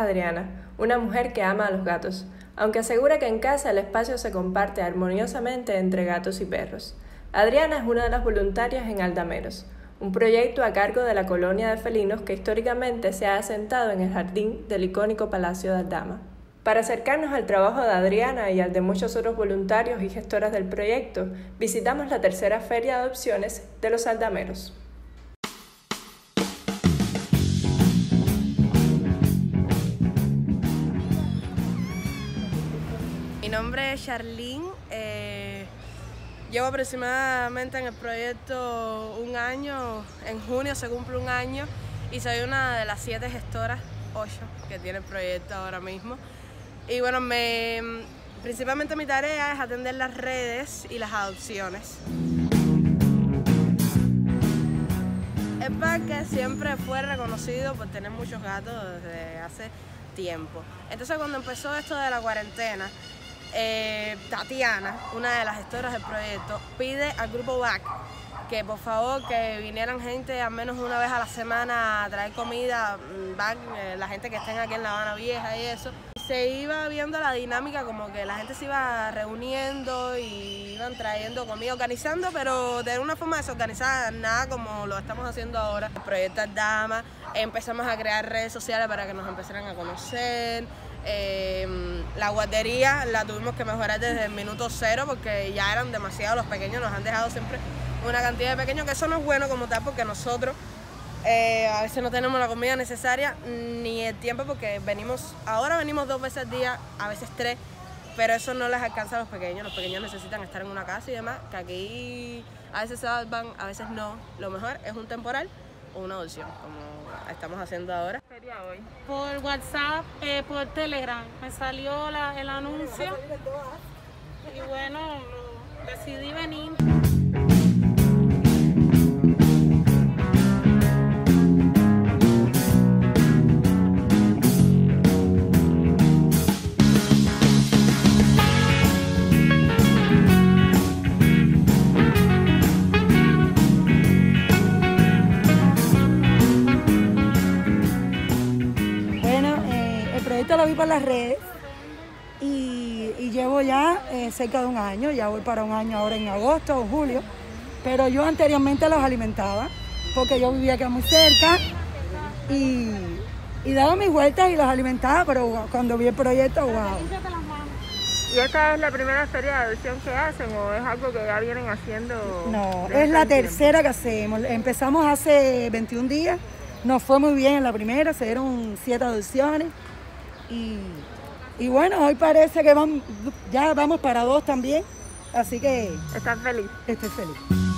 Adriana, una mujer que ama a los gatos, aunque asegura que en casa el espacio se comparte armoniosamente entre gatos y perros. Adriana es una de las voluntarias en Aldameros, un proyecto a cargo de la colonia de felinos que históricamente se ha asentado en el jardín del icónico Palacio de Aldama. Para acercarnos al trabajo de Adriana y al de muchos otros voluntarios y gestoras del proyecto, visitamos la tercera feria de adopciones de los Aldameros. Mi nombre es Charlene, llevo aproximadamente en el proyecto un año, en junio se cumple un año y soy una de las 7 gestoras, 8, que tiene el proyecto ahora mismo. Y bueno, principalmente mi tarea es atender las redes y las adopciones. El parque siempre fue reconocido por tener muchos gatos desde hace tiempo. Entonces cuando empezó esto de la cuarentena, Tatiana, una de las gestoras del proyecto, pide al grupo BAC que por favor que vinieran gente al menos una vez a la semana a traer comida, BAC, la gente que estén aquí en La Habana Vieja y eso. Se iba viendo la dinámica como que la gente se iba reuniendo y iban trayendo comida, organizando, pero de una forma desorganizada, nada como lo estamos haciendo ahora. El proyecto Aldama, empezamos a crear redes sociales para que nos empezaran a conocer. La guardería la tuvimos que mejorar desde el minuto 0 porque ya eran demasiados los pequeños, nos han dejado siempre una cantidad de pequeños, que eso no es bueno como tal porque nosotros a veces no tenemos la comida necesaria ni el tiempo porque ahora venimos 2 veces al día, a veces 3, pero eso no les alcanza a los pequeños necesitan estar en una casa y demás, que aquí a veces se salvan, a veces no. Lo mejor es un temporal o una adopción, como estamos haciendo ahora. Por WhatsApp, por Telegram, me salió el anuncio y bueno, decidí venir. Lo vi por las redes y llevo ya cerca de un año, ya voy para un año ahora en agosto o julio, pero yo anteriormente los alimentaba porque yo vivía acá muy cerca y daba mis vueltas y los alimentaba, pero cuando vi el proyecto, wow. ¿Y esta es la primera feria de adopción que hacen o es algo que ya vienen haciendo? No, es la tercera que hacemos. Empezamos hace 21 días, nos fue muy bien en la primera, se dieron 7 adopciones. Y bueno, hoy parece que ya vamos para 2 también, así que... ¿Estás feliz? Estoy feliz.